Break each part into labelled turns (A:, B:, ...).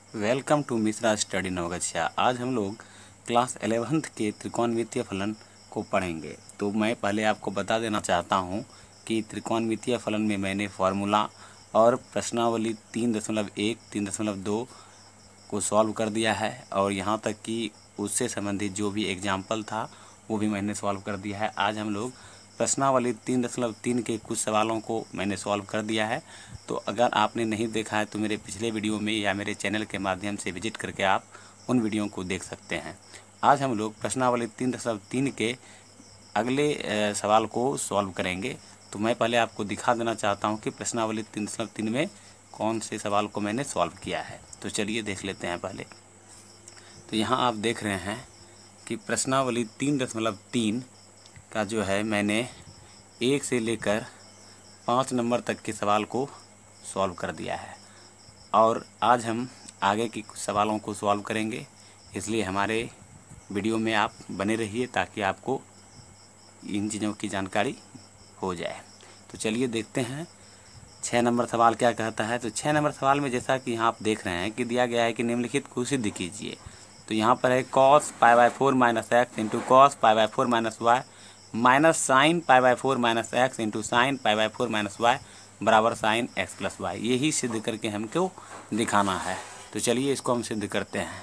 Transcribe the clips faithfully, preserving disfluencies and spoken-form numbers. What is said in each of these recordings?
A: Welcome to Mishra study Naugachia. आज हम लोग क्लास एलेवेंथ के त्रिकोणमितीय फलन को पढ़ेंगे। तो मैं पहले आपको बता देना चाहता हूं कि त्रिकोणमितीय फलन में मैंने फार्मूला और प्रश्नावली तीन दशमलव एक तीन दशमलव दो को सॉल्व कर दिया है और यहाँ तक कि उससे संबंधित जो भी एग्जाम्पल था वो भी मैंने सॉल्व कर दिया है। आज हम लोग प्रश्नावली तीन दशमलव तीन के कुछ सवालों को मैंने सॉल्व कर दिया है। तो अगर आपने नहीं देखा है तो मेरे पिछले वीडियो में या मेरे चैनल के माध्यम से विजिट करके आप उन वीडियो को देख सकते हैं। आज हम लोग प्रश्नावली तीन दशमलव तीन के अगले सवाल को सॉल्व करेंगे। तो मैं पहले आपको दिखा देना चाहता हूँ कि प्रश्नावली तीन दशमलव तीन में कौन से सवाल को मैंने सॉल्व किया है। तो चलिए देख लेते हैं पहले। तो यहाँ आप देख रहे हैं कि प्रश्नावली तीन दशमलव तीन का जो है मैंने एक से लेकर पाँच नंबर तक के सवाल को सॉल्व कर दिया है और आज हम आगे के कुछ सवालों को सॉल्व करेंगे। इसलिए हमारे वीडियो में आप बने रहिए ताकि आपको इन चीज़ों की जानकारी हो जाए। तो चलिए देखते हैं छः नंबर सवाल क्या कहता है। तो छः नंबर सवाल में जैसा कि यहाँ आप देख रहे हैं कि दिया गया है कि निम्नलिखित को सिद्ध कीजिए। तो यहाँ पर है cos pi by four minus x into cos pi by four minus y minus sine pi by four minus x into sine pi by four minus y बराबर साइन एक्स प्लस वाई। यही सिद्ध करके हमको दिखाना है। तो चलिए इसको हम सिद्ध करते हैं।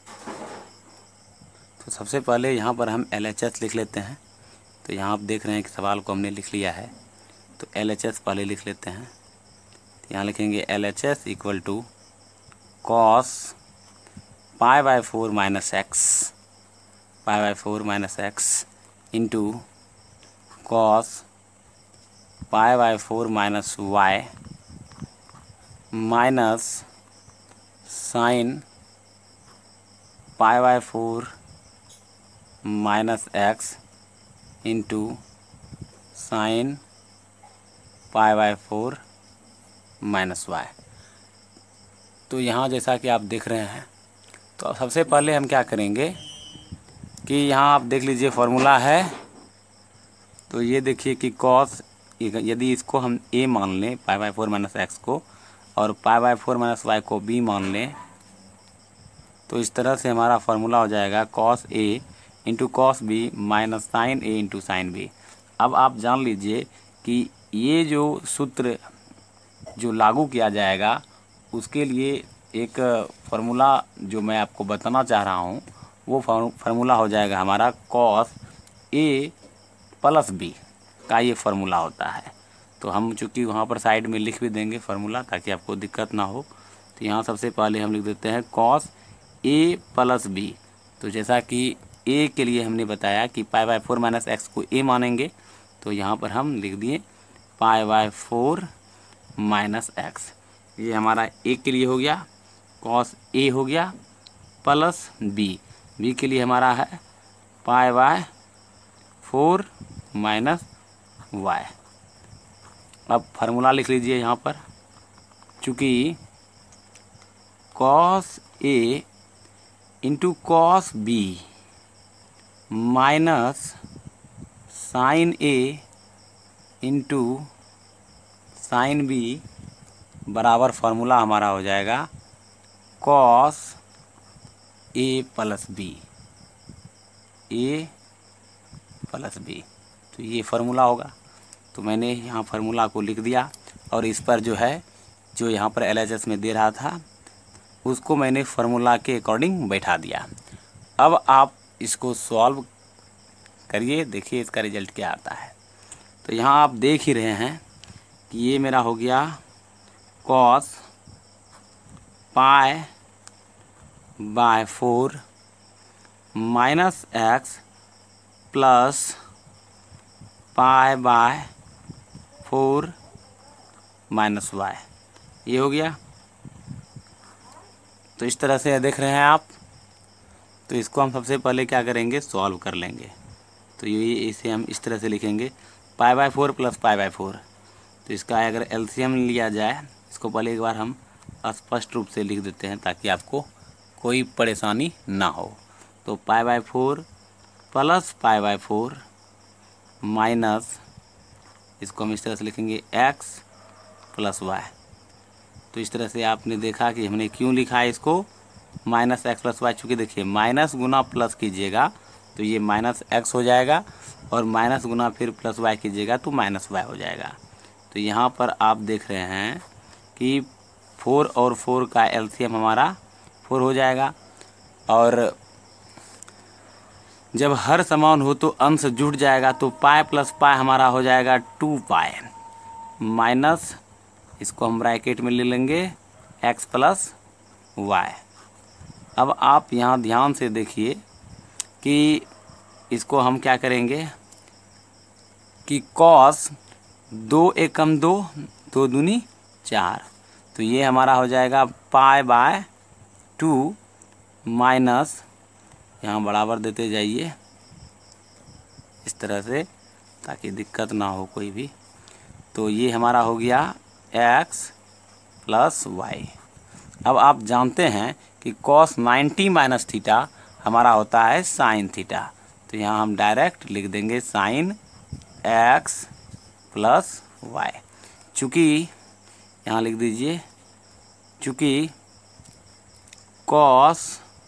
A: तो सबसे पहले यहाँ पर हम एल एच एस लिख लेते हैं। तो यहाँ आप देख रहे हैं कि सवाल को हमने लिख लिया है। तो एल एच एस पहले लिख लेते हैं। तो यहाँ लिखेंगे L H S equal to cos pi by four minus x pi by four minus x into cos pi by four minus y minus sine pi by four minus x into sine pi by four minus y. तो यहाँ जैसा कि आप देख रहे हैं तो सबसे पहले हम क्या करेंगे कि यहाँ आप देख लीजिए फॉर्मूला है। तो ये देखिए कि कॉस यदि इसको हम ए मान लें pi by four minus x को और pi by four minus y को बी मान लें तो इस तरह से हमारा फार्मूला हो जाएगा cos A into cos B minus sine A into sine B. अब आप जान लीजिए कि ये जो सूत्र जो लागू किया जाएगा उसके लिए एक फार्मूला जो मैं आपको बताना चाह रहा हूँ वो फार्मूला हो जाएगा हमारा कॉस ए प्लस बी का ये फार्मूला होता है। तो हम चूँकि वहाँ पर साइड में लिख भी देंगे फार्मूला ताकि आपको दिक्कत ना हो। तो यहाँ सबसे पहले हम लिख देते हैं कॉस ए प्लस बी। तो जैसा कि ए के लिए हमने बताया कि pi by four minus x को ए मानेंगे तो यहाँ पर हम लिख दिए pi by four minus x. ये हमारा ए के लिए हो गया, कॉस ए हो गया प्लस बी। बी के लिए हमारा है pi by four minus y. अब फार्मूला लिख लीजिए यहाँ पर, चूँकि cos A into cos B minus sine A into sine B बराबर फार्मूला हमारा हो जाएगा cos A plus B A plus B. तो ये फार्मूला होगा। तो मैंने यहाँ फार्मूला को लिख दिया और इस पर जो है जो यहाँ पर एल एच एस में दे रहा था उसको मैंने फार्मूला के अकॉर्डिंग बैठा दिया। अब आप इसको सॉल्व करिए, देखिए इसका रिजल्ट क्या आता है। तो यहाँ आप देख ही रहे हैं कि ये मेरा हो गया cos pi by four minus x plus pi by four minus y, ये हो गया। तो इस तरह से देख रहे हैं आप। तो इसको हम सबसे पहले क्या करेंगे, सॉल्व कर लेंगे। तो ये इसे हम इस तरह से लिखेंगे pi by four plus pi by four. तो इसका अगर एलसीएम लिया जाए, इसको पहले एक बार हम स्पष्ट रूप से लिख देते हैं ताकि आपको कोई परेशानी ना हो। तो pi by four plus pi by four minus, इसको हम इस तरह से लिखेंगे एक्स प्लस वाई। तो इस तरह से आपने देखा कि हमने क्यों लिखा है इसको, माइनस एक्स प्लस वाई, चूँकि देखिए माइनस गुना प्लस कीजिएगा तो ये माइनस एक्स हो जाएगा और माइनस गुना फिर प्लस वाई कीजिएगा तो माइनस वाई हो जाएगा। तो यहाँ पर आप देख रहे हैं कि फोर और फोर का एलसीएम हमारा फोर हो जाएगा, और जब हर समान हो तो अंश जुड़ जाएगा, तो पाई प्लस पाई हमारा हो जाएगा टू पाई माइनस, इसको हम ब्रैकेट में ले लेंगे एक्स प्लस वाई। अब आप यहाँ ध्यान से देखिए कि इसको हम क्या करेंगे कि कॉस दो एकम दो, दो दूनी चार, तो ये हमारा हो जाएगा पाई बाय टू माइनस, यहाँ बराबर देते जाइए इस तरह से ताकि दिक्कत ना हो कोई भी। तो ये हमारा हो गया एक्स प्लस वाई। अब आप जानते हैं कि कॉस नाइन्टी माइनस थीटा हमारा होता है साइन थीटा, तो यहाँ हम डायरेक्ट लिख देंगे साइन एक्स प्लस वाई। चूँकि यहाँ लिख दीजिए, चूँकि कॉस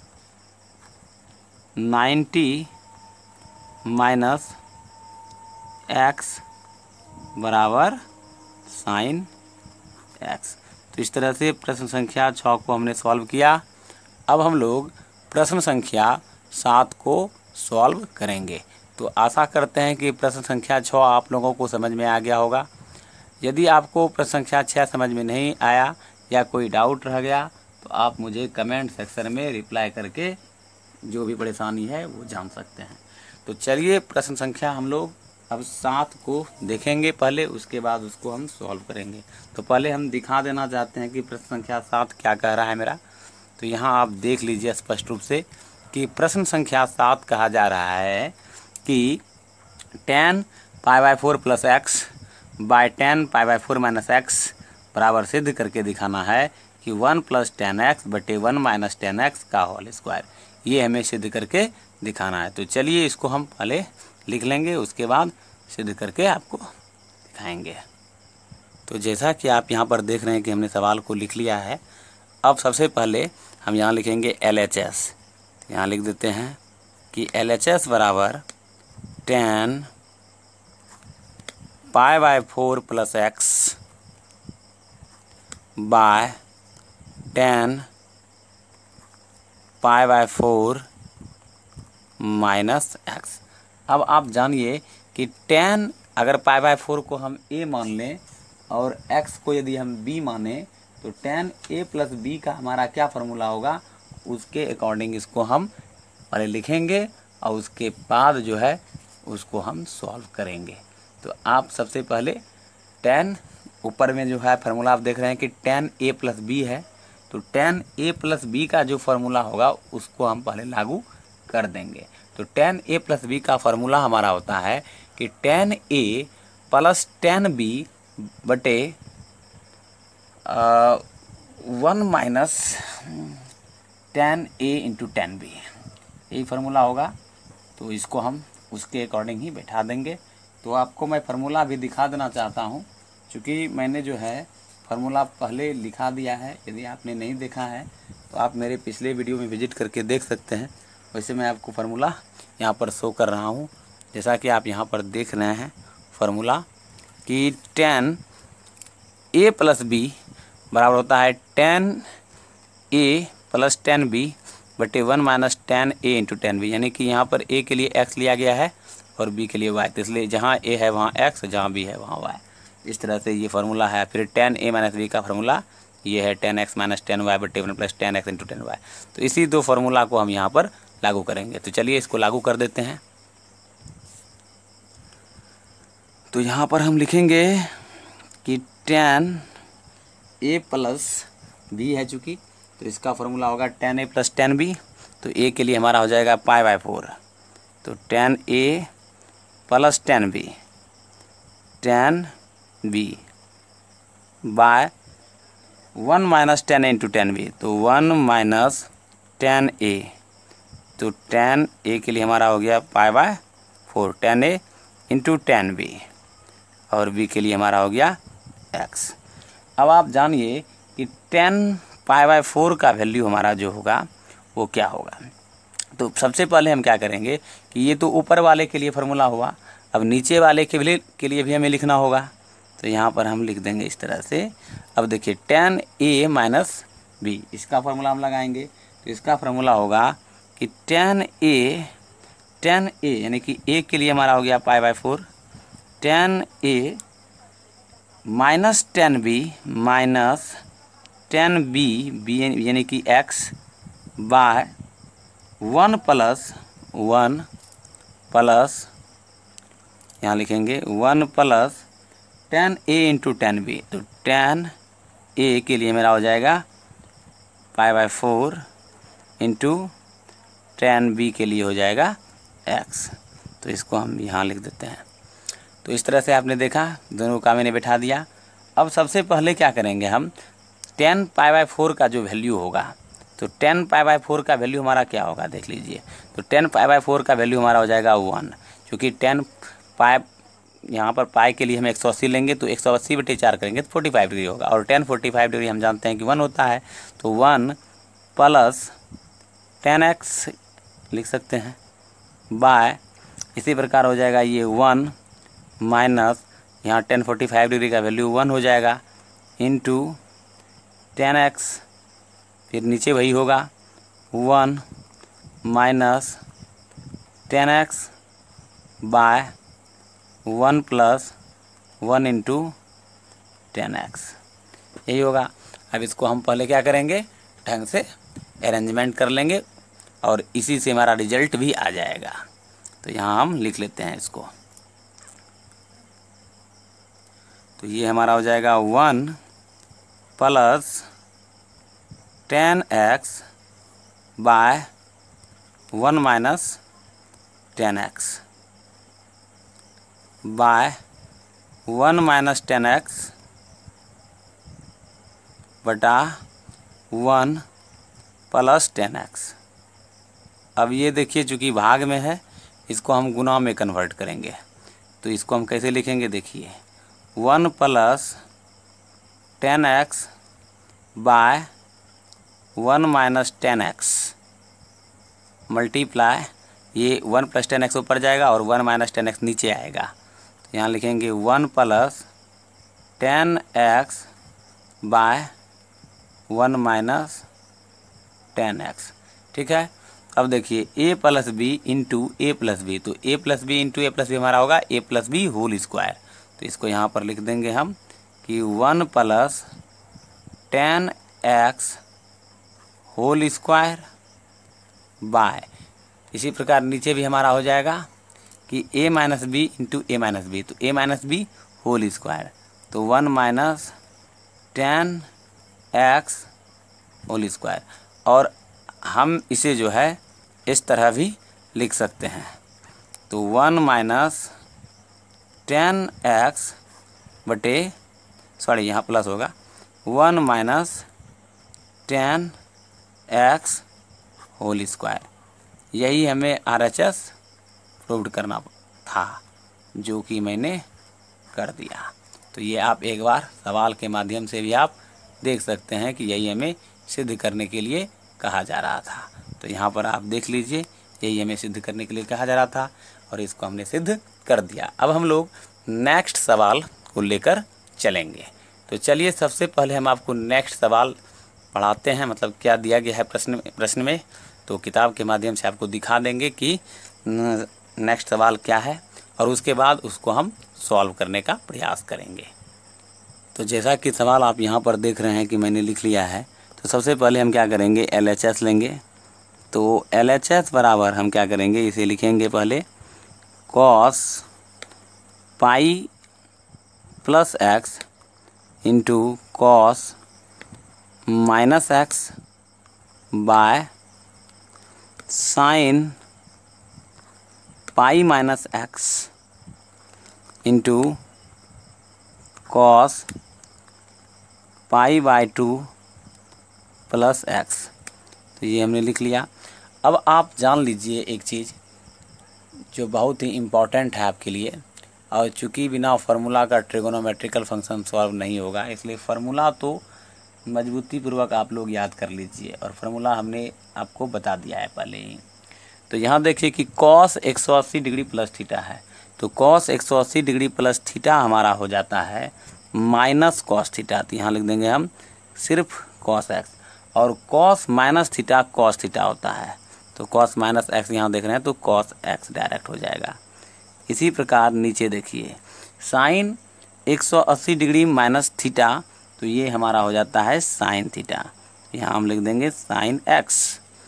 A: नाइन्टी माइनस एक्स बराबर साइन एक्स। तो इस तरह से प्रश्न संख्या छः को हमने सॉल्व किया। अब हम लोग प्रश्न संख्या सात को सॉल्व करेंगे। तो आशा करते हैं कि प्रश्न संख्या छः आप लोगों को समझ में आ गया होगा। यदि आपको प्रश्न संख्या छः समझ में नहीं आया या कोई डाउट रह गया तो आप मुझे कमेंट सेक्शन में रिप्लाई करके जो भी परेशानी है वो जान सकते हैं। तो चलिए प्रश्न संख्या हम लोग अब सात को देखेंगे पहले, उसके बाद उसको हम सॉल्व करेंगे। तो पहले हम दिखा देना चाहते हैं कि प्रश्न संख्या सात क्या कह रहा है मेरा। तो यहाँ आप देख लीजिए स्पष्ट रूप से कि प्रश्न संख्या सात कहा जा रहा है कि tan pi by four plus x by tan pi by four minus x बराबर सिद्ध करके दिखाना है कि वन प्लस टेन एक्स बटे वन माइनस टेन एक्स का होल स्क्वायर, ये हमें सिद्ध करके दिखाना है। तो चलिए इसको हम पहले लिख लेंगे, उसके बाद सिद्ध करके आपको दिखाएंगे। तो जैसा कि आप यहाँ पर देख रहे हैं कि हमने सवाल को लिख लिया है। अब सबसे पहले हम यहाँ लिखेंगे एल एच एस। यहाँ लिख देते हैं कि एल एच एस बराबर tan pi by four plus x by tan pi by four minus x. अब आप जानिए कि टेन अगर पाई बाय फोर को हम ए मान लें और एक्स को यदि हम बी माने तो टेन ए प्लस बी का हमारा क्या फार्मूला होगा, उसके अकॉर्डिंग इसको हम पहले लिखेंगे और उसके बाद जो है उसको हम सॉल्व करेंगे। तो आप सबसे पहले टेन ऊपर में जो है फार्मूला आप देख रहे हैं कि टेन ए प्लस बी है, तो टेन ए प्लस बी का जो फार्मूला होगा उसको हम पहले लागू कर देंगे। तो टेन ए प्लस बी का फार्मूला हमारा होता है कि tan A plus tan B बटे one minus tan A into tan B, यही फार्मूला होगा। तो इसको हम उसके अकॉर्डिंग ही बैठा देंगे। तो आपको मैं फार्मूला भी दिखा देना चाहता हूँ, क्योंकि मैंने जो है फार्मूला पहले लिखा दिया है। यदि आपने नहीं देखा है तो आप मेरे पिछले वीडियो में विजिट करके देख सकते हैं। वैसे मैं आपको फार्मूला यहाँ पर शो कर रहा हूँ, जैसा कि आप यहाँ पर देख रहे हैं फार्मूला कि टेन ए प्लस बी बराबर होता है tan A plus tan B बटे one minus tan A into tan B, यानी कि यहाँ पर ए के लिए एक्स लिया गया है और बी के लिए वाई, तो इसलिए जहाँ ए है वहाँ एक्स, जहाँ बी है वहाँ वाई। इस तरह से ये फार्मूला है। फिर टेन ए माइनस बी का फार्मूला ये है tan x minus tan y बटे one plus tan x into tan y. तो इसी दो फार्मूला को हम यहाँ पर लागू करेंगे। तो चलिए इसको लागू कर देते हैं। तो यहाँ पर हम लिखेंगे कि टेन ए प्लस बी है चूँकि, तो इसका फार्मूला होगा tan A plus tan B. तो ए के लिए हमारा हो जाएगा पाई बाय फोर, तो tan A plus tan B tan B by one minus tan A into tan B, तो वन माइनस टेन ए, तो टेन ए के लिए हमारा हो गया pi by four, tan A into tan B, और B के लिए हमारा हो गया एक्स। अब आप जानिए कि टेन पाई बाय फोर का वैल्यू हमारा जो होगा वो क्या होगा। तो सबसे पहले हम क्या करेंगे कि ये तो ऊपर वाले के लिए फार्मूला हुआ, अब नीचे वाले के लिए के लिए भी हमें लिखना होगा। तो यहाँ पर हम लिख देंगे इस तरह से। अब देखिए टेन ए माइनस बी, इसका फार्मूला हम लगाएंगे। तो इसका फार्मूला होगा कि टेन ए टेन ए यानी कि ए के लिए हमारा हो गया pi by four, tan A minus tan B minus tan B B यानी कि x by one plus one plus यहाँ लिखेंगे one plus tan A into tan B. तो टेन ए के लिए मेरा हो जाएगा pi by four into tan B के लिए हो जाएगा एक्स। तो इसको हम यहाँ लिख देते हैं। तो इस तरह से आपने देखा, दोनों का मैंने बैठा दिया। अब सबसे पहले क्या करेंगे हम, टेन पाई बाय फोर का जो वैल्यू होगा, तो टेन पाई बाय फोर का वैल्यू हमारा क्या होगा देख लीजिए। तो टेन पाई बाय फोर का वैल्यू हमारा हो जाएगा वन, क्योंकि टेन पाई यहाँ पर पाई के लिए हम एक सौ अस्सी लेंगे, तो एक सौ अस्सी बटे चार करेंगे तो फोर्टी फाइव डिग्री होगा, और टेन फोर्टी फाइव डिग्री हम जानते हैं कि वन होता है। तो वन प्लस टेन एक्स लिख सकते हैं बाय, इसी प्रकार हो जाएगा ये वन माइनस यहाँ टेन फोर्टी फाइव डिग्री का वैल्यू वन हो जाएगा इंटू टेन एक्स, फिर नीचे वही होगा one minus tan x by one plus one into tan x, यही होगा। अब इसको हम पहले क्या करेंगे, ढंग से अरेंजमेंट कर लेंगे और इसी से हमारा रिजल्ट भी आ जाएगा। तो यहाँ हम लिख लेते हैं इसको। तो ये हमारा हो जाएगा one plus tan x by one minus tan x by one minus tan x बटा वन प्लस टेन एक्स। अब ये देखिए चूँकि भाग में है, इसको हम गुना में कन्वर्ट करेंगे। तो इसको हम कैसे लिखेंगे देखिए, one plus tan x by one minus tan x multiply, ये वन प्लस टेन एक्स ऊपर जाएगा और वन माइनस टेन एक्स नीचे आएगा। तो यहाँ लिखेंगे one plus tan x by one minus tan x. ठीक है। अब देखिए A plus B into A plus B, तो A plus B into A plus B हमारा होगा A plus B whole square. तो इसको यहाँ पर लिख देंगे हम कि one plus tan x whole square by, इसी प्रकार नीचे भी हमारा हो जाएगा कि A minus B into A minus B, तो ए माइनस बी होल स्क्वायर, तो one minus tan x whole square. और हम इसे जो है इस तरह भी लिख सकते हैं, तो वन माइनस टेन एक्स बटे, सॉरी यहाँ प्लस होगा, one minus tan x whole square. यही हमें आर एच एस प्रूव्ड करना था, जो कि मैंने कर दिया। तो ये आप एक बार सवाल के माध्यम से भी आप देख सकते हैं कि यही हमें सिद्ध करने के लिए कहा जा रहा था। तो यहाँ पर आप देख लीजिए, यही हमें सिद्ध करने के लिए कहा जा रहा था और इसको हमने सिद्ध कर दिया। अब हम लोग नेक्स्ट सवाल को लेकर चलेंगे। तो चलिए सबसे पहले हम आपको नेक्स्ट सवाल पढ़ाते हैं, मतलब क्या दिया गया है प्रश्न प्रश्न में। तो किताब के माध्यम से आपको दिखा देंगे कि नेक्स्ट सवाल क्या है और उसके बाद उसको हम सॉल्व करने का प्रयास करेंगे। तो जैसा कि सवाल आप यहाँ पर देख रहे हैं कि मैंने लिख लिया है, तो सबसे पहले हम क्या करेंगे, एल एच एस लेंगे। तो एल एच एस बराबर हम क्या करेंगे, इसे लिखेंगे पहले cos pi plus x into cos minus x by sine pi minus x into cos pi by two plus x. तो ये हमने लिख लिया। अब आप जान लीजिए एक चीज़ जो बहुत ही इम्पॉर्टेंट है आपके लिए, और चूंकि बिना फार्मूला का ट्रिगोनोमेट्रिकल फंक्शन सॉल्व नहीं होगा, इसलिए फार्मूला तो मजबूती पूर्वक आप लोग याद कर लीजिए, और फार्मूला हमने आपको बता दिया है पहले ही। तो यहाँ देखिए कि कॉस एक सौ अस्सी डिग्री प्लस थीटा है, तो कॉस एक सौ अस्सी डिग्री प्लस थीटा हमारा हो जाता है माइनस कॉस थीटा। तो यहाँ लिख देंगे हम सिर्फ कॉस एक्स, और cos minus theta cos theta होता है, तो कॉस माइनस एक्स यहाँ देख रहे हैं तो कॉस एक्स डायरेक्ट हो जाएगा। इसी प्रकार नीचे देखिए साइन एक सौ अस्सी डिग्री माइनस थीटा, तो ये हमारा हो जाता है साइन थीटा, यहाँ हम लिख देंगे साइन एक्स,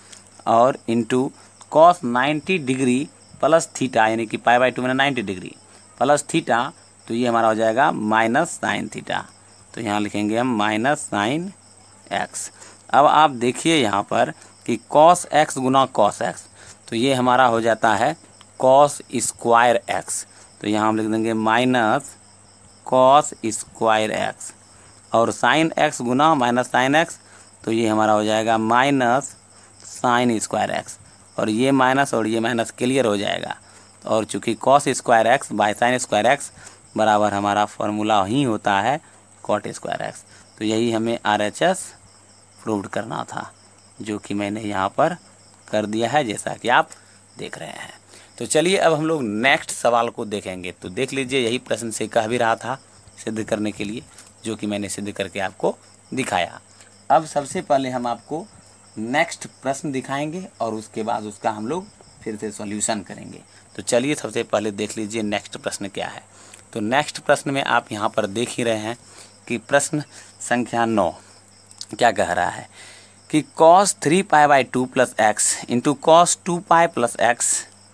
A: और into cos ninety degree plus theta, यानी कि पाई बाई टू मैंने नाइन्टी डिग्री प्लस थीटा, तो ये हमारा हो जाएगा माइनस साइन थीटा, तो यहाँ लिखेंगे हम माइनस साइन एक्स। अब आप देखिए यहाँ पर कि कॉस एक्स गुना कॉस एक्स, तो ये हमारा हो जाता है कॉस स्क्वायर एक्स, तो यहाँ हम लिख देंगे माइनस कॉस स्क्वायर एक्स, और साइन एक्स गुना माइनस साइन एक्स, तो ये हमारा हो जाएगा माइनस साइन स्क्वायर एक्स, और ये माइनस और ये माइनस क्लियर हो जाएगा, और चूँकि cos square x by sine square x बराबर हमारा फार्मूला ही होता है कॉट स्क्वायर एक्स। तो यही हमें आर एच एस प्रूव करना था, जो कि मैंने यहाँ पर कर दिया है जैसा कि आप देख रहे हैं। तो चलिए अब हम लोग नेक्स्ट सवाल को देखेंगे। तो देख लीजिए, यही प्रश्न से कह भी रहा था सिद्ध करने के लिए, जो कि मैंने सिद्ध करके आपको दिखाया। अब सबसे पहले हम आपको नेक्स्ट प्रश्न दिखाएंगे, और उसके बाद उसका हम लोग फिर से सॉल्यूशन करेंगे। तो चलिए सबसे पहले देख लीजिए नेक्स्ट प्रश्न क्या है। तो नेक्स्ट प्रश्न में आप यहाँ पर देख ही रहे हैं कि प्रश्न संख्या नौ क्या कह रहा है कि cos three pi by two plus x into cos two pi plus x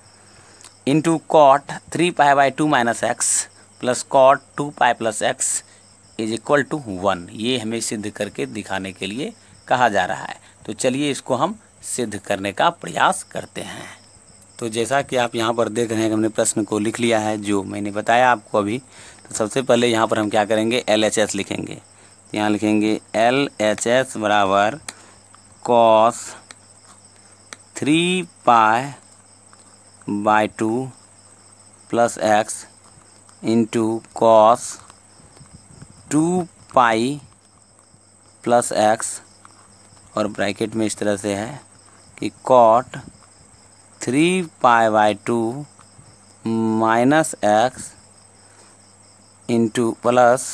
A: into cot three pi by two minus x plus cot two pi plus x is equal to one. ये हमें सिद्ध करके दिखाने के लिए कहा जा रहा है। तो चलिए इसको हम सिद्ध करने का प्रयास करते हैं। तो जैसा कि आप यहाँ पर देख रहे हैं, हमने प्रश्न को लिख लिया है जो मैंने बताया आपको अभी। तो सबसे पहले यहाँ पर हम क्या करेंगे, एल एच एस लिखेंगे। तो यहाँ लिखेंगे एल एच एस बराबर cos three pi by two plus x into cos two pi plus x, और ब्रैकेट में इस तरह से है कि cot three pi by two minus x into plus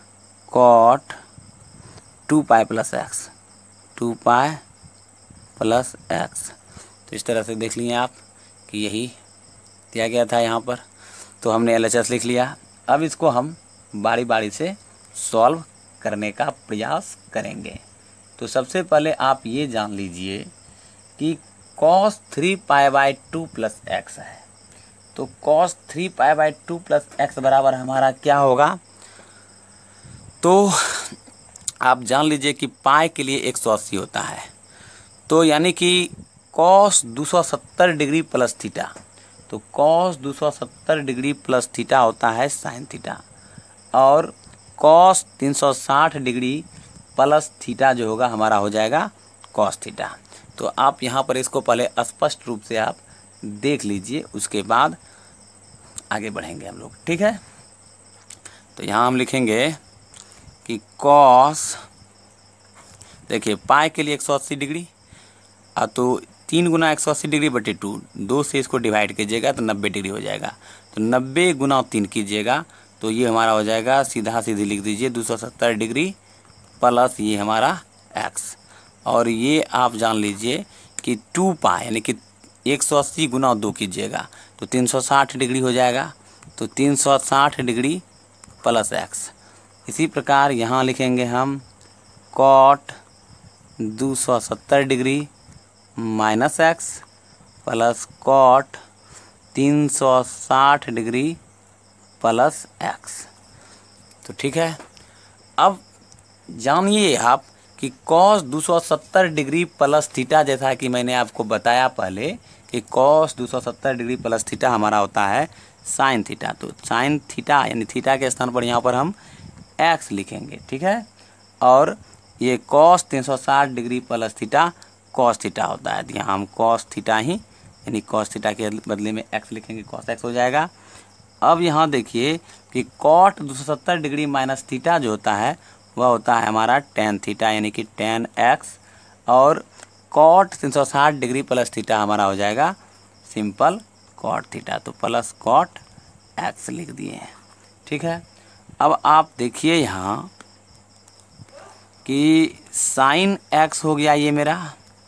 A: cot two pi plus x two pi plus x. तो इस तरह से देख लिए आप कि यही दिया गया था यहाँ पर। तो हमने एल एच एस लिख लिया। अब इसको हम बारी बारी से सॉल्व करने का प्रयास करेंगे। तो सबसे पहले आप ये जान लीजिए कि cos three pi by two plus x है। तो cos three pi by two plus x बराबर हमारा क्या होगा, तो आप जान लीजिए कि पाई के लिए एक सौ अस्सी होता है। तो यानी कि कॉस दो सौ सत्तर डिग्री प्लस थीटा, तो कॉस दो सौ सत्तर डिग्री प्लस थीटा होता है साइन थीटा, और कॉस तीन सौ साठ डिग्री प्लस थीटा जो होगा हमारा हो जाएगा कॉस थीटा। तो आप यहाँ पर इसको पहले स्पष्ट रूप से आप देख लीजिए, उसके बाद आगे बढ़ेंगे हम लोग, ठीक है। तो यहाँ हम लिखेंगे कि कॉस, देखिए पाई के लिए एक सौ अस्सी डिग्री, आ तो तीन गुना एक सौ अस्सी डिग्री बटे टू, दो से इसको डिवाइड कीजिएगा तो नब्बे डिग्री हो जाएगा। तो नब्बे गुना तीन कीजिएगा तो ये हमारा हो जाएगा, सीधा सीधी लिख दीजिए दो सौ सत्तर डिग्री प्लस ये हमारा एक्स, और ये आप जान लीजिए कि टू पाई यानी कि एक सौ अस्सी गुना दो कीजिएगा तो तीन सौ साठ डिग्री हो जाएगा। तो तीन सौ साठ डिग्री प्लस एक्स। इसी प्रकार यहाँ लिखेंगे हम कॉट दो सौ सत्तर degree minus x plus cot तीन सौ साठ डिग्री प्लस एक्स। तो ठीक है, अब जानिए आप कि कॉस दो सौ सत्तर डिग्री प्लस थीटा, जैसा कि मैंने आपको बताया पहले कि कॉस दो सौ सत्तर डिग्री प्लस थीटा हमारा होता है साइन थीटा। तो साइन थीटा यानी थीटा के स्थान पर यहाँ पर हम एक्स लिखेंगे, ठीक है। और ये कॉस तीन सौ साठ degree plus theta cos theta होता है, यहाँ हम कॉस थीटा ही यानी कॉस थीटा के बदले में एक्स लिखेंगे, कॉस एक्स हो जाएगा। अब यहाँ देखिए कि कॉट दो सौ सत्तर डिग्री माइनस थीटा जो होता है वह होता है हमारा टेन थीटा यानी कि टेन एक्स, और कॉट तीन सौ साठ डिग्री प्लस थीटा हमारा हो जाएगा सिंपल कॉट थीटा। तो प्लस कॉट एक्स लिख दिए हैं। ठीक है, अब आप देखिए यहाँ कि साइन एक्स हो गया ये मेरा,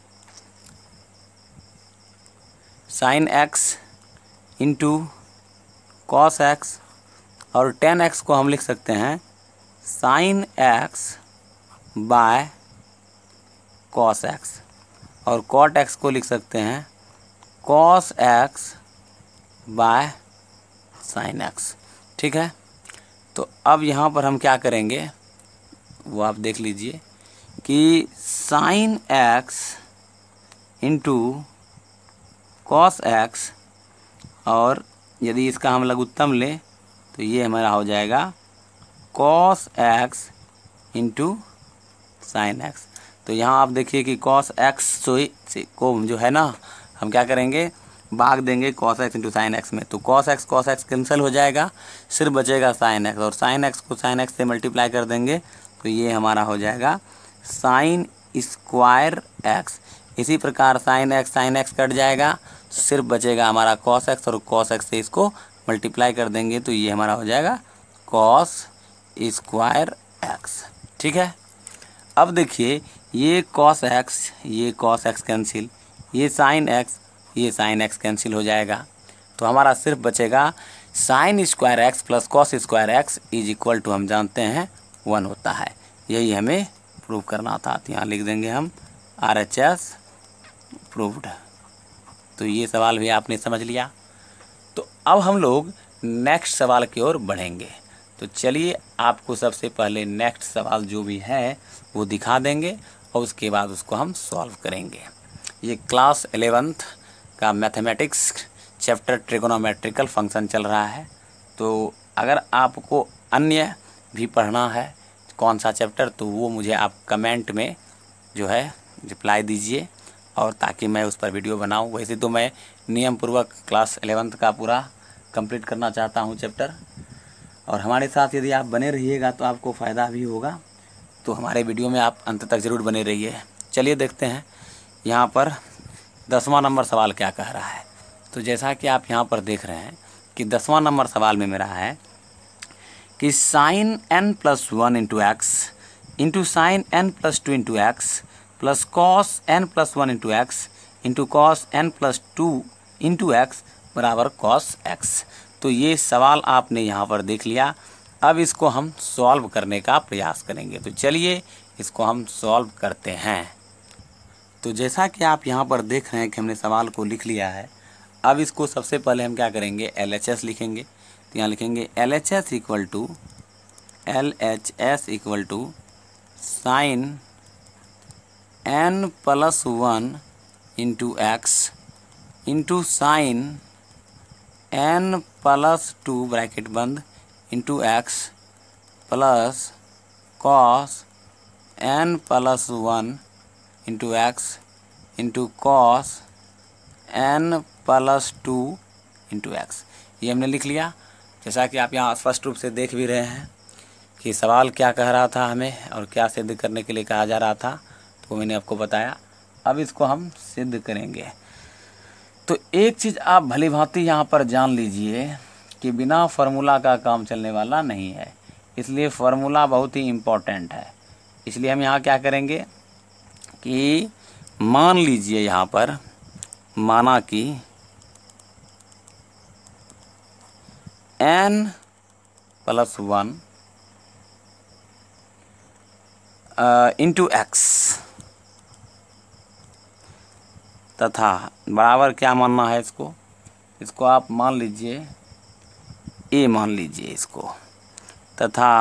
A: sine x into cos x, और टेन एक्स को हम लिख सकते हैं sine x by cos x, और कॉट एक्स को लिख सकते हैं cos x by sine x. ठीक है, तो अब यहाँ पर हम क्या करेंगे वो आप देख लीजिए कि sine x into cos x, और यदि इसका हम लघुत्तम लें तो ये हमारा हो जाएगा cos x into sine x. तो यहाँ आप देखिए कि कॉस एक्स को जो है ना हम क्या करेंगे, भाग देंगे cos x into sine x में। तो cos x cos x cancel हो जाएगा, सिर्फ बचेगा साइन एक्स, और साइन एक्स को साइन एक्स से मल्टीप्लाई कर देंगे तो ये हमारा हो जाएगा साइन स्क्वायर एक्स। इसी प्रकार साइन एक्स साइन एक्स कट जाएगा, सिर्फ बचेगा हमारा कॉस एक्स, और कॉस एक्स से इसको मल्टीप्लाई कर देंगे तो ये हमारा हो जाएगा कॉस स्क्वायर एक्स। ठीक है, अब देखिए ये कॉस एक्स ये कॉस एक्स कैंसिल, ये साइन एक्स ये साइन एक्स कैंसिल हो जाएगा, तो हमारा सिर्फ बचेगा sine square x plus cos square x is equal to हम जानते हैं वन होता है। यही हमें प्रूव करना था, तो यहाँ लिख देंगे हम आर एच एस प्रूव्ड। तो ये सवाल भी आपने समझ लिया। तो अब हम लोग नेक्स्ट सवाल की ओर बढ़ेंगे। तो चलिए आपको सबसे पहले नेक्स्ट सवाल जो भी है वो दिखा देंगे, और उसके बाद उसको हम सॉल्व करेंगे। ये क्लास एलेवेंथ का मैथमेटिक्स चैप्टर ट्रिगोनोमेट्रिकल फंक्शन चल रहा है। तो अगर आपको अन्य भी पढ़ना है कौन सा चैप्टर, तो वो मुझे आप कमेंट में जो है रिप्लाई दीजिए, और ताकि मैं उस पर वीडियो बनाऊं। वैसे तो मैं नियम पूर्वक क्लास एलेवेंथ का पूरा कंप्लीट करना चाहता हूं चैप्टर, और हमारे साथ यदि आप बने रहिएगा तो आपको फ़ायदा भी होगा। तो हमारे वीडियो में आप अंत तक ज़रूर बने रहिए। चलिए देखते हैं यहाँ पर दसवां नंबर सवाल क्या कह रहा है। तो जैसा कि आप यहाँ पर देख रहे हैं कि दसवां नंबर सवाल में मेरा है कि sine n plus one into x into sine n plus two into x plus cos n plus one into x into cos n plus two into x बराबर कॉस एक्स। तो ये सवाल आपने यहाँ पर देख लिया। अब इसको हम सॉल्व करने का प्रयास करेंगे। तो चलिए इसको हम सॉल्व करते हैं। तो जैसा कि आप यहाँ पर देख रहे हैं कि हमने सवाल को लिख लिया है। अब इसको सबसे पहले हम क्या करेंगे, एल एच एस लिखेंगे। तो यहाँ लिखेंगे L H S equal to L H S equal to sine n plus one into x into sine n plus two bracket बंद into x plus cos n plus one into x into cos n plus two into x. ये हमने लिख लिया। जैसा कि आप यहाँ स्पष्ट रूप से देख भी रहे हैं कि सवाल क्या कह रहा था हमें और क्या सिद्ध करने के लिए कहा जा रहा था, तो मैंने आपको बताया। अब इसको हम सिद्ध करेंगे। तो एक चीज़ आप भली भांति यहाँ पर जान लीजिए कि बिना फार्मूला का काम चलने वाला नहीं है, इसलिए फार्मूला बहुत ही इम्पोर्टेंट है। इसलिए हम यहाँ क्या करेंगे कि मान लीजिए यहाँ पर माना कि n plus one into x तथा बराबर क्या मानना है इसको, इसको आप मान लीजिए a मान लीजिए इसको, तथा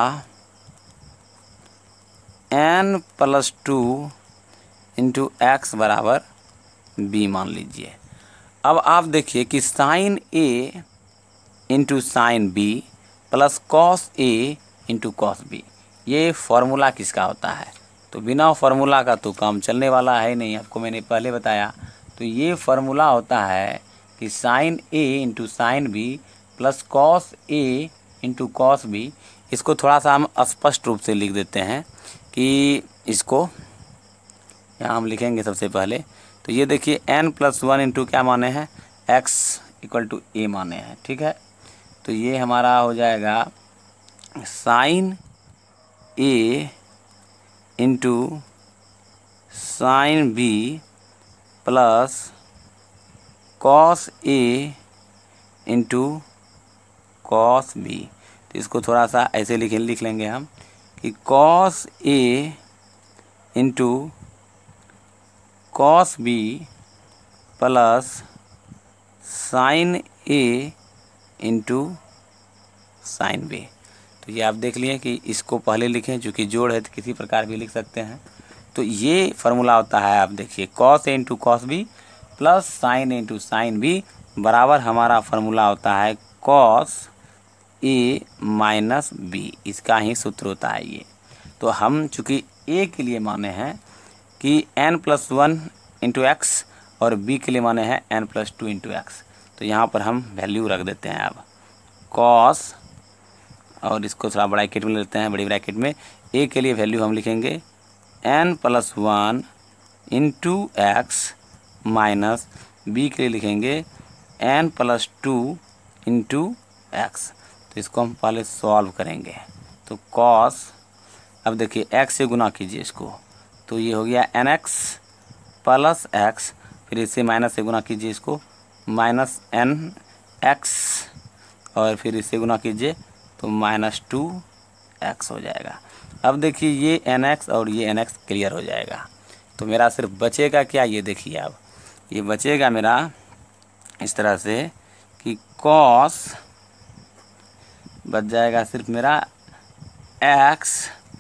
A: n plus two into x बराबर b मान लीजिए। अब आप देखिए कि sine a into sine B plus cos A into cos B, ये फार्मूला किसका होता है। तो बिना फार्मूला का तो काम चलने वाला है नहीं, आपको मैंने पहले बताया। तो ये फार्मूला होता है कि sine A into sine B plus cos A into cos B इसको थोड़ा सा हम स्पष्ट रूप से लिख देते हैं कि इसको यहाँ हम लिखेंगे सबसे पहले। तो ये देखिए एन प्लस वन इंटू क्या माने हैं, एक्स इक्वल टू ए माने हैं, ठीक है। तो ये हमारा हो जाएगा sine A into sine B plus cos A into cos B. तो इसको थोड़ा सा ऐसे लिख लिख लेंगे हम कि cos A into cos B plus sine A into sine B. तो ये आप देख लिए कि इसको पहले लिखें, चूँकि जोड़ है तो किसी प्रकार भी लिख सकते हैं। तो ये फार्मूला होता है, आप देखिए cos A into cos B plus sine A into sine B बराबर हमारा फार्मूला होता है कॉस ए माइनस बी। इसका ही सूत्र होता है ये। तो हम चूँकि ए के लिए माने हैं कि n plus one into x और बी के लिए माने हैं n plus two into x. तो यहाँ पर हम वैल्यू रख देते हैं अब कॉस, और इसको थोड़ा ब्रैकेट में लेते हैं, बड़ी ब्रैकेट में। ए के लिए वैल्यू हम लिखेंगे n plus one into x minus B के लिए लिखेंगे n plus two into x. तो इसको हम पहले सॉल्व करेंगे। तो कॉस, अब देखिए एक्स से गुना कीजिए इसको, तो ये हो गया एन एक्स प्लस एक्स, फिर इससे माइनस से गुना कीजिए इसको, माइनस एन एक्स, और फिर इससे गुना कीजिए तो माइनस टू एक्स हो जाएगा। अब देखिए ये एन एक्स और ये एन एक्स क्लियर हो जाएगा। तो मेरा सिर्फ बचेगा क्या, ये देखिए अब ये बचेगा मेरा इस तरह से कि कॉस बच जाएगा सिर्फ मेरा एक्स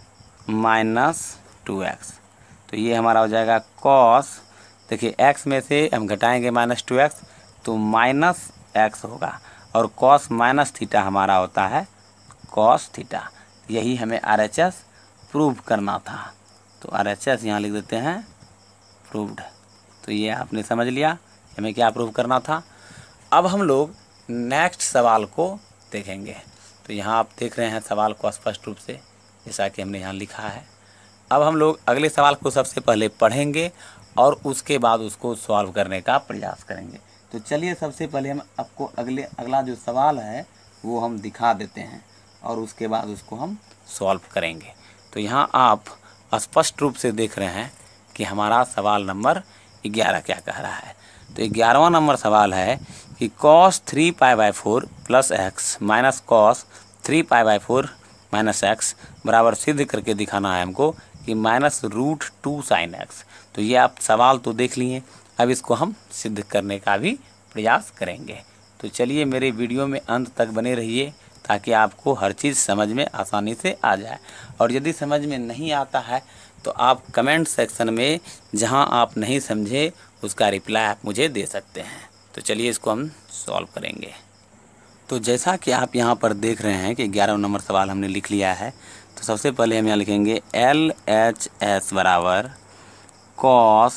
A: माइनस टू एक्स। तो ये हमारा हो जाएगा कॉस, देखिए एक्स में से हम घटाएंगे माइनस टू एक्स तो माइनस एक्स होगा, और कॉस माइनस थीटा हमारा होता है कॉस थीटा। यही हमें आर एच एस प्रूव करना था। तो आर एच एस यहाँ लिख देते हैं प्रूव्ड। तो ये आपने समझ लिया हमें क्या प्रूव करना था। अब हम लोग नेक्स्ट सवाल को देखेंगे। तो यहाँ आप देख रहे हैं सवाल को स्पष्ट रूप से, जैसा कि हमने यहाँ लिखा है। अब हम लोग अगले सवाल को सबसे पहले पढ़ेंगे और उसके बाद उसको सॉल्व करने का प्रयास करेंगे। तो चलिए सबसे पहले हम आपको अगले अगला जो सवाल है वो हम दिखा देते हैं और उसके बाद उसको हम सॉल्व करेंगे। तो यहाँ आप स्पष्ट रूप से देख रहे हैं कि हमारा सवाल नंबर ग्यारह क्या कह रहा है। तो ग्यारहवां नंबर सवाल है कि cos three pi by four plus x minus cos three pi by four minus x बराबर सिद्ध करके दिखाना है हमको कि minus root two sine x. तो ये आप सवाल तो देख लिए, अब इसको हम सिद्ध करने का भी प्रयास करेंगे। तो चलिए मेरे वीडियो में अंत तक बने रहिए ताकि आपको हर चीज़ समझ में आसानी से आ जाए। और यदि समझ में नहीं आता है तो आप कमेंट सेक्शन में जहां आप नहीं समझे उसका रिप्लाई आप मुझे दे सकते हैं। तो चलिए इसको हम सॉल्व करेंगे। तो जैसा कि आप यहाँ पर देख रहे हैं कि ग्यारह नंबर सवाल हमने लिख लिया है। तो सबसे पहले हम यहाँ लिखेंगे एल एच एस बराबर cos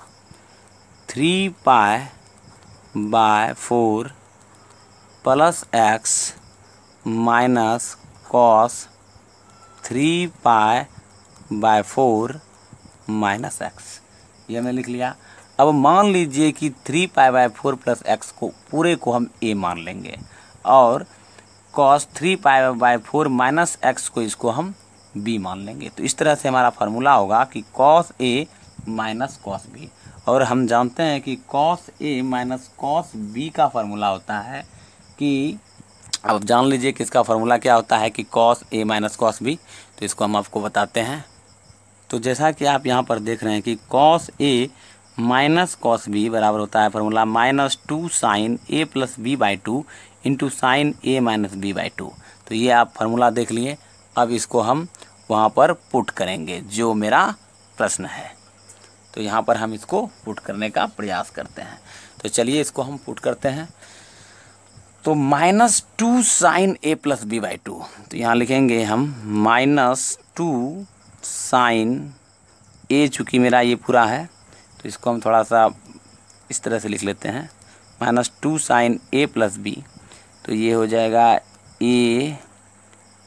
A: three pi by four plus x minus cos three pi by four minus x, ये हमने लिख लिया। अब मान लीजिए कि three pi by four plus x को पूरे को हम ए मान लेंगे और cos three pi by four minus x को इसको हम बी मान लेंगे। तो इस तरह से हमारा फार्मूला होगा कि cos A minus cos B. और हम जानते हैं कि cos A minus cos B का फार्मूला होता है कि, अब जान लीजिए कि इसका फार्मूला क्या होता है कि cos A minus cos B. तो इसको हम आपको बताते हैं। तो जैसा कि आप यहाँ पर देख रहे हैं कि cos A minus cos B बराबर होता है formula minus two sine A plus B by two into sine A minus B by two. तो ये आप फार्मूला देख लिए। अब इसको हम वहाँ पर पुट करेंगे जो मेरा प्रश्न है। तो यहाँ पर हम इसको पुट करने का प्रयास करते हैं। तो चलिए इसको हम पुट करते हैं। तो minus two sine A plus B by two, तो यहाँ लिखेंगे हम माइनस टू साइन ए, चूँकि मेरा ये पूरा है तो इसको हम थोड़ा सा इस तरह से लिख लेते हैं minus two sine A plus B. तो ये हो जाएगा A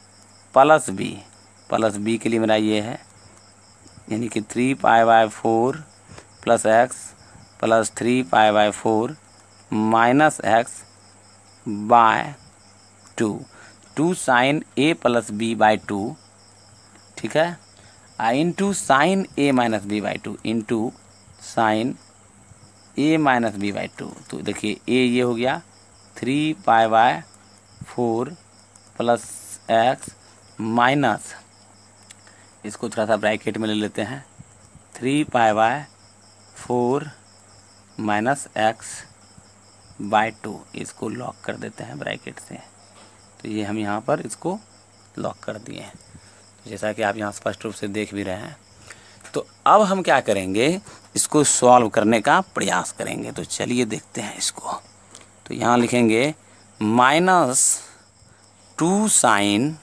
A: plus B, plus B के लिए मेरा ये है, यानी कि three pi by four plus x plus three pi by four minus x by two, two sine A plus B by two, ठीक है, into sine A minus B by two into sine A minus B by two. तो देखिए ए ये हो गया three pi by four plus x minus, इसको थोड़ा सा ब्रैकेट में ले लेते हैं, three pi by four minus x by two, इसको लॉक कर देते हैं ब्रैकेट से। तो ये हम यहाँ पर इसको लॉक कर दिए हैं, जैसा कि आप यहाँ स्पष्ट रूप से देख भी रहे हैं। तो अब हम क्या करेंगे, इसको सॉल्व करने का प्रयास करेंगे। तो चलिए देखते हैं इसको। तो यहाँ लिखेंगे माइनस टू साइन,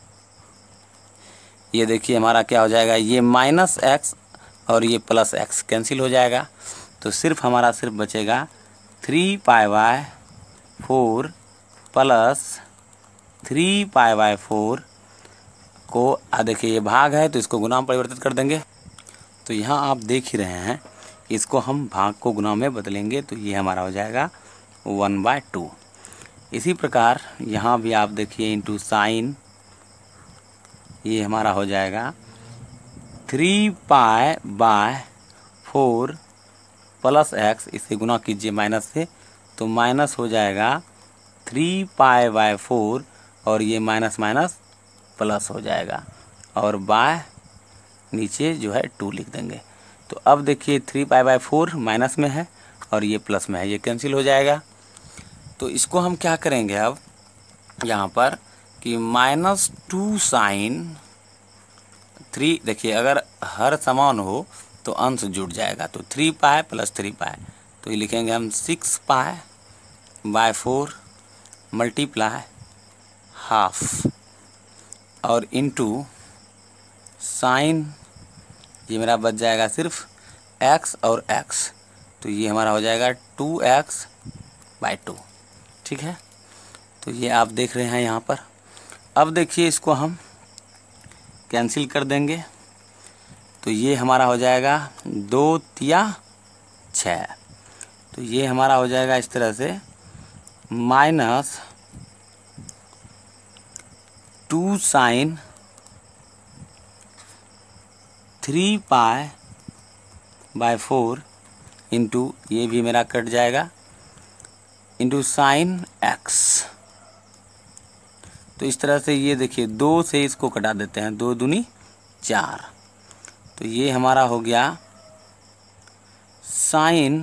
A: ये देखिए हमारा क्या हो जाएगा, ये माइनस एक्स और ये प्लस एक्स कैंसिल हो जाएगा। तो सिर्फ हमारा सिर्फ बचेगा three pi by four plus three pi by four को, आ देखिए ये भाग है तो इसको गुना में परिवर्तित कर देंगे। तो यहाँ आप देख ही रहे हैं, इसको हम भाग को गुना में बदलेंगे तो ये हमारा हो जाएगा वन बाय टू। इसी प्रकार यहाँ भी आप देखिए इंटू साइन, ये हमारा हो जाएगा three pi by four plus x, इसे गुना कीजिए माइनस से, तो माइनस हो जाएगा थ्री पाई बाय फोर और ये माइनस माइनस प्लस हो जाएगा और बाय नीचे जो है टू लिख देंगे। तो अब देखिए three pi by four minus में है और ये प्लस में है, ये कैंसिल हो जाएगा। तो इसको हम क्या करेंगे अब यहाँ पर कि माइनस टू साइन थ्री, देखिए अगर हर समान हो तो अंश जुड़ जाएगा, तो three pi plus three pi, तो ये लिखेंगे हम six pi by four multiply half और इनटू साइन, ये मेरा बच जाएगा सिर्फ x और x, तो ये हमारा हो जाएगा टू एक्स बाई टू, ठीक है। तो ये आप देख रहे हैं यहाँ पर। अब देखिए इसको हम कैंसिल कर देंगे, तो ये हमारा हो जाएगा दो तिया छः, तो ये हमारा हो जाएगा इस तरह से minus two sine three pi by four into, ये भी मेरा कट जाएगा, इंटू साइन एक्स। तो इस तरह से ये देखिए दो से इसको कटा देते हैं, दो दूनी चार, तो ये हमारा हो गया sine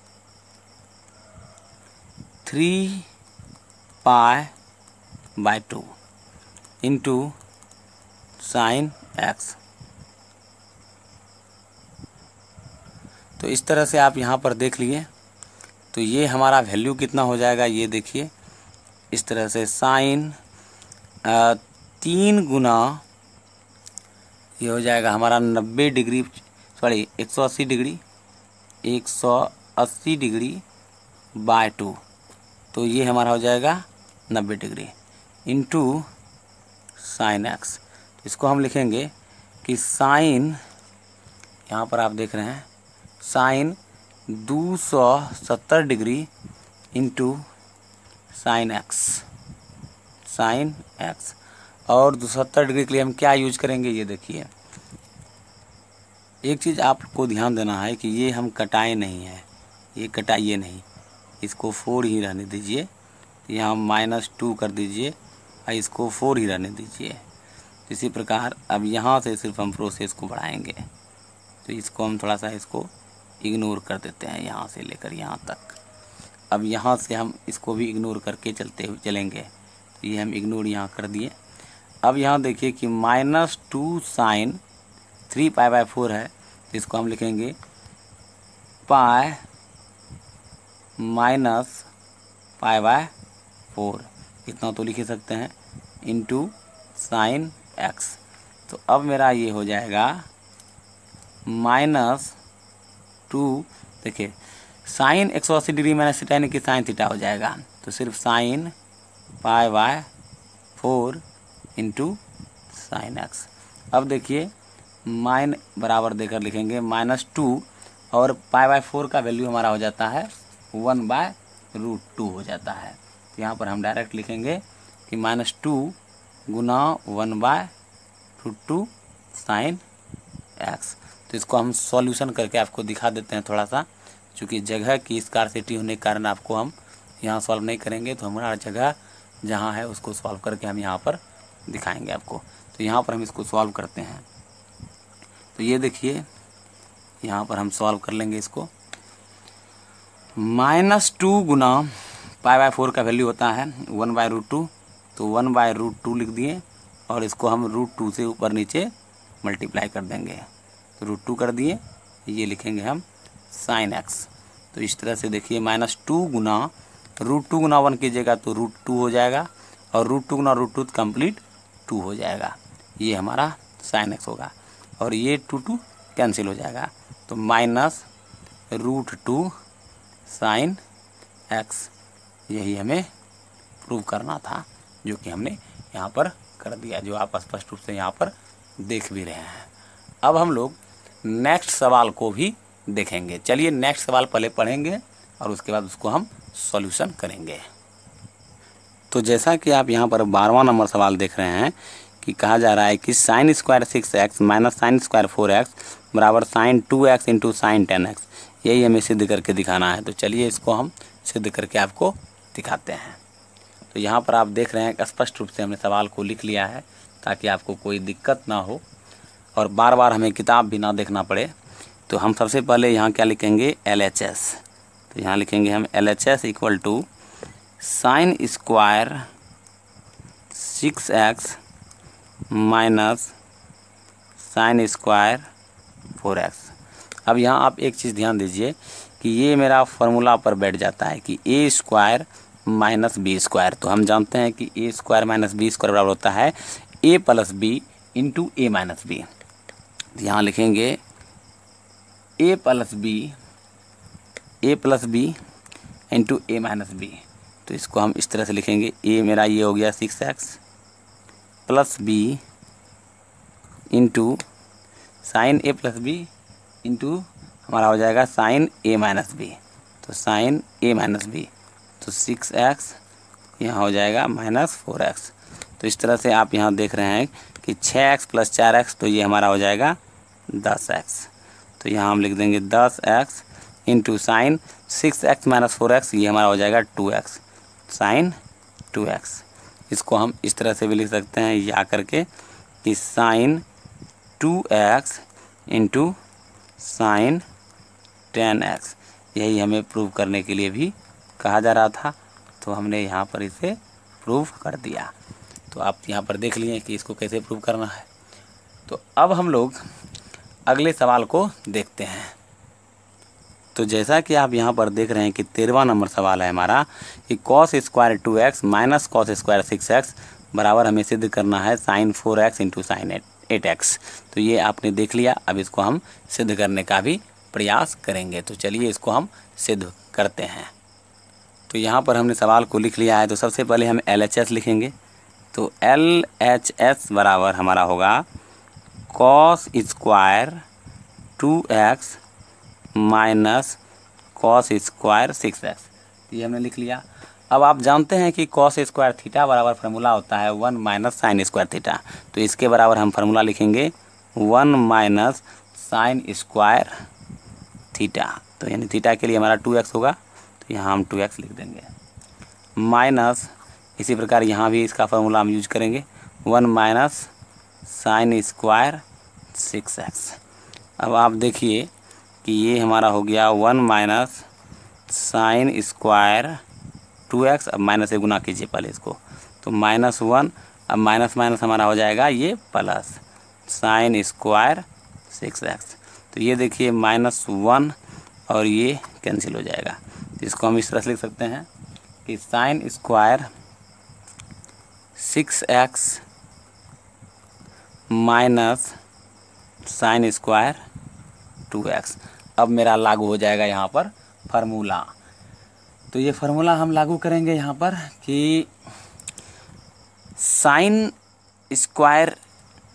A: three pi by two into sine x. तो इस तरह से आप यहाँ पर देख लिए। तो ये हमारा वैल्यू कितना हो जाएगा, ये देखिए इस तरह से साइन तीन गुना ये हो जाएगा हमारा नब्बे डिग्री, सॉरी एक सौ अस्सी डिग्री, एक सौ अस्सी डिग्री बाय टू, तो ये हमारा हो जाएगा नब्बे डिग्री इंटू साइन एक्स। तो इसको हम लिखेंगे कि साइन, यहाँ पर आप देख रहे हैं साइन दो सौ सत्तर degree into sine x, sine x. और दो सौ सत्तर डिग्री के लिए हम क्या यूज करेंगे, ये देखिए एक चीज़ आपको ध्यान देना है कि ये हम कटाए नहीं है, ये कटाइए नहीं, इसको फोर ही रहने दीजिए। यहाँ माइनस टू कर दीजिए और इसको फोर ही रहने दीजिए। इसी प्रकार अब यहाँ से सिर्फ हम प्रोसेस को बढ़ाएंगे, तो इसको हम थोड़ा सा इसको इग्नोर कर देते हैं यहाँ से लेकर यहाँ तक। अब यहाँ से हम इसको भी इग्नोर करके चलते हुए चलेंगे, तो ये हम इग्नोर यहाँ कर दिए। अब यहाँ देखिए कि minus two sine three pi by four है, इसको हम लिखेंगे pi minus pi by four, इतना तो लिख ही सकते हैं, इंटू साइन एक्स। तो अब मेरा ये हो जाएगा माइनस टू, देखिए साइन एक सौ अस्सी डिग्री माइनस थीटा यानी कि साइन थीटा हो जाएगा, तो सिर्फ sine pi by four into sine x. अब देखिए माइन बराबर देकर लिखेंगे माइनस टू और पाई बाय फोर का वैल्यू हमारा हो जाता है वन बाय रूट टू हो जाता है। तो यहाँ पर हम डायरेक्ट लिखेंगे कि माइनस टू गुना one by root two sine x. तो इसको हम सॉल्यूशन करके आपको दिखा देते हैं थोड़ा सा, क्योंकि जगह की स्कार्सिटी होने के कारण आपको हम यहाँ सॉल्व नहीं करेंगे, तो हमारा जगह जहाँ है उसको सॉल्व करके हम यहाँ पर दिखाएंगे आपको। तो यहाँ पर हम इसको सॉल्व करते हैं। तो ये देखिए यहाँ पर हम सॉल्व कर लेंगे इसको। माइनस टू गुना पाई बाय फोर का वैल्यू होता है वन बाय रूट टू, तो वन बाय रूट टू लिख दिए और इसको हम रूट टू से ऊपर नीचे मल्टीप्लाई कर देंगे, तो रूट टू कर दिए, ये लिखेंगे हम साइन एक्स। तो इस तरह से देखिए माइनस टू गुना रूट टू गुना वन कीजिएगा तो रूट टू हो जाएगा, और रूट टू गुना रूट टू कंप्लीट टू हो जाएगा, ये हमारा साइन एक्स होगा। और ये टू टू कैंसिल हो जाएगा, तो minus root two sine x, यही हमें प्रूव करना था, जो कि हमने यहाँ पर कर दिया, जो आप स्पष्ट रूप से यहाँ पर देख भी रहे हैं। अब हम लोग नेक्स्ट सवाल को भी देखेंगे। चलिए नेक्स्ट सवाल पहले पढ़ेंगे और उसके बाद उसको हम सॉल्यूशन करेंगे। तो जैसा कि आप यहाँ पर बारहवां नंबर सवाल देख रहे हैं कि कहा जा रहा है कि sine square six x minus sine square four x बराबर sine two x into sine ten x, यही हमें सिद्ध करके दिखाना है। तो चलिए इसको हम सिद्ध करके आपको दिखाते हैं। तो यहाँ पर आप देख रहे हैं कि स्पष्ट रूप से हमने सवाल को लिख लिया है ताकि आपको कोई दिक्कत ना हो और बार बार हमें किताब भी ना देखना पड़े। तो हम सबसे पहले यहाँ क्या लिखेंगे, एल एच एस। तो यहाँ लिखेंगे हम L H S equal to sine square six x minus sine square four x. अब यहाँ आप एक चीज़ ध्यान दीजिए कि ये मेरा फॉर्मूला पर बैठ जाता है कि A square minus B square. तो हम जानते हैं कि A square minus B square बराबर होता है A plus B into A minus B. यहाँ लिखेंगे A plus B A plus B into A minus B. तो इसको हम इस तरह से लिखेंगे, ए मेरा ये हो गया six x plus B into sine A plus B into हमारा हो जाएगा साइन ए माइनस बी। तो साइन ए माइनस बी, तो सिक्स एक्स यहाँ हो जाएगा माइनस फोर एक्स। तो इस तरह से आप यहाँ देख रहे हैं कि छः एक्स प्लस चार एक्स, तो ये हमारा हो जाएगा दस एक्स। तो यहाँ हम लिख देंगे दस x into sine six x minus four x, ये हमारा हो जाएगा two x sine two x. इसको हम इस तरह से भी लिख सकते हैं या करके कि sine two x into sine ten x, यही हमें प्रूव करने के लिए भी कहा जा रहा था। तो हमने यहाँ पर इसे प्रूव कर दिया। तो आप यहाँ पर देख लिए कि इसको कैसे प्रूव करना है। तो अब हम लोग अगले सवाल को देखते हैं। तो जैसा कि आप यहाँ पर देख रहे हैं कि तेरहवां नंबर सवाल है हमारा कि cos square two x minus cos square six x बराबर हमें सिद्ध करना है sine four x into sine eight eight x. तो ये आपने देख लिया, अब इसको हम सिद्ध करने का भी प्रयास करेंगे। तो चलिए इसको हम सिद्ध करते हैं। तो यहाँ पर हमने सवाल को लिख लिया है, तो सबसे पहले हम एल एच एस लिखेंगे। तो एल एच एस बराबर हमारा होगा cos square two x minus cos square six x, ये हमने लिख लिया। अब आप जानते हैं कि कॉस स्क्वायर थीटा बराबर फार्मूला होता है one minus sine square theta. तो इसके बराबर हम फार्मूला लिखेंगे one minus sine square theta. तो यानी थीटा के लिए हमारा टू एक्स होगा, तो यहाँ हम टू एक्स लिख देंगे माइनस, इसी प्रकार यहाँ भी इसका फार्मूला हम यूज करेंगे one minus sine square six x. अब आप देखिए कि ये हमारा हो गया one minus sine square two x. अब माइनस से गुना कीजिए पहले इसको, तो माइनस वन, अब माइनस माइनस हमारा हो जाएगा ये plus sine square six x. तो ये देखिए माइनस वन और ये कैंसिल हो जाएगा। तो इसको हम इस तरह से लिख सकते हैं कि sine square six x minus sine square two x. अब मेरा लागू हो जाएगा यहाँ पर फार्मूला। तो ये फार्मूला हम लागू करेंगे यहाँ पर कि sine square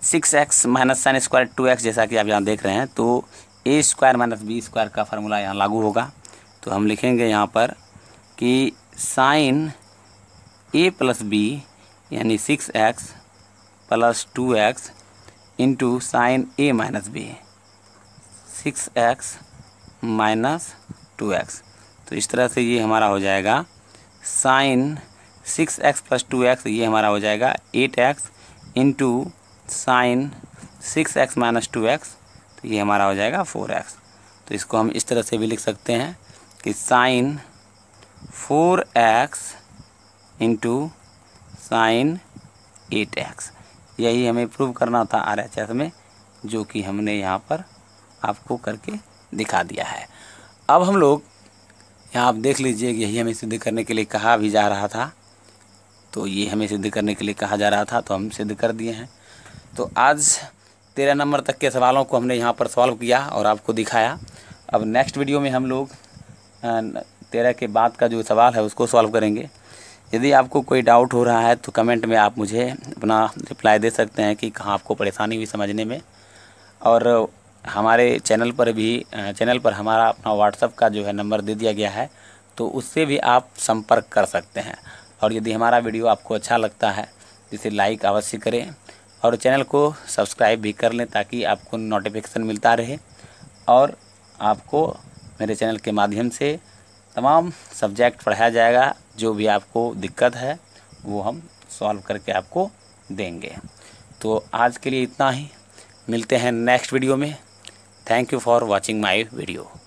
A: six x minus sine square two x, जैसा कि आप यहाँ देख रहे हैं, तो A square minus B square का फार्मूला यहाँ लागू होगा। तो हम लिखेंगे यहाँ पर कि साइन ए प्लस बी यानी six x plus two x into sine A minus B, six x minus two x. तो इस तरह से ये हमारा हो जाएगा sine six x plus two x, ये हमारा हो जाएगा eight x into sine six x minus two x, तो ये हमारा हो जाएगा फोर एक्स। तो इसको हम इस तरह से भी लिख सकते हैं कि sine four x into sine eight x. यही हमें प्रूव करना था आर एच एस में, जो कि हमने यहाँ पर आपको करके दिखा दिया है। अब हम लोग यहाँ आप देख लीजिए कि यही हमें सिद्ध करने के लिए कहा भी जा रहा था, तो ये हमें सिद्ध करने के लिए कहा जा रहा था, तो हम सिद्ध कर दिए हैं। तो आज तेरह नंबर तक के सवालों को हमने यहाँ पर सॉल्व किया और आपको दिखाया। अब नेक्स्ट वीडियो में हम लोग तेरह के बाद का जो सवाल है उसको सॉल्व करेंगे। यदि आपको कोई डाउट हो रहा है तो कमेंट में आप मुझे अपना रिप्लाई दे सकते हैं कि कहाँ आपको परेशानी हुई समझने में। और हमारे चैनल पर भी चैनल पर हमारा अपना व्हाट्सएप का जो है नंबर दे दिया गया है, तो उससे भी आप संपर्क कर सकते हैं। और यदि हमारा वीडियो आपको अच्छा लगता है इसे लाइक अवश्य करें और चैनल को सब्सक्राइब भी कर लें, ताकि आपको नोटिफिकेशन मिलता रहे और आपको मेरे चैनल के माध्यम से तमाम सब्जेक्ट पढ़ाया जाएगा। जो भी आपको दिक्कत है वो हम सॉल्व करके आपको देंगे। तो आज के लिए इतना ही, मिलते हैं नेक्स्ट वीडियो में। Thank you for watching my video.